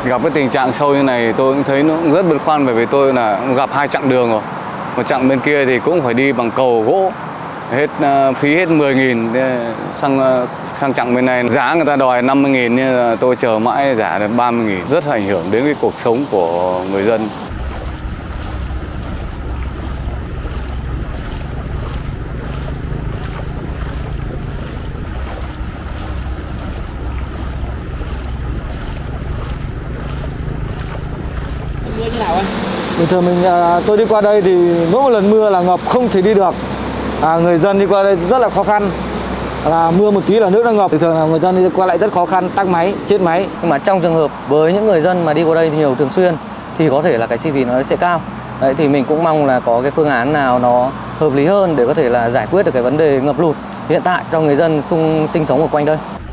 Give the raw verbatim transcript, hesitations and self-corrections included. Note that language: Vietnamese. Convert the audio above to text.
Gặp cái tình trạng sâu như này tôi cũng thấy nó cũng rất băn khoăn, bởi vì tôi là gặp hai chặng đường rồi. Một chặng bên kia thì cũng phải đi bằng cầu gỗ, hết phí hết mười nghìn, sang sang chặng bên này giá người ta đòi năm mươi nghìn, nhưng mà tôi chờ mãi giá được ba mươi nghìn, rất ảnh hưởng đến cái cuộc sống của người dân. Mưa như nào anh? Bình thường mình tôi đi qua đây thì mỗi một lần mưa là ngập không thể đi được. À, người dân đi qua đây rất là khó khăn. Là mưa một tí là nước đã ngập, thì thường là người dân đi qua lại rất khó khăn, tắc máy, chết máy. Nhưng mà trong trường hợp với những người dân mà đi qua đây nhiều thường xuyên thì có thể là cái chi phí nó sẽ cao. Đấy, thì mình cũng mong là có cái phương án nào nó hợp lý hơn để có thể là giải quyết được cái vấn đề ngập lụt hiện tại cho người dân xung sinh sống ở quanh đây.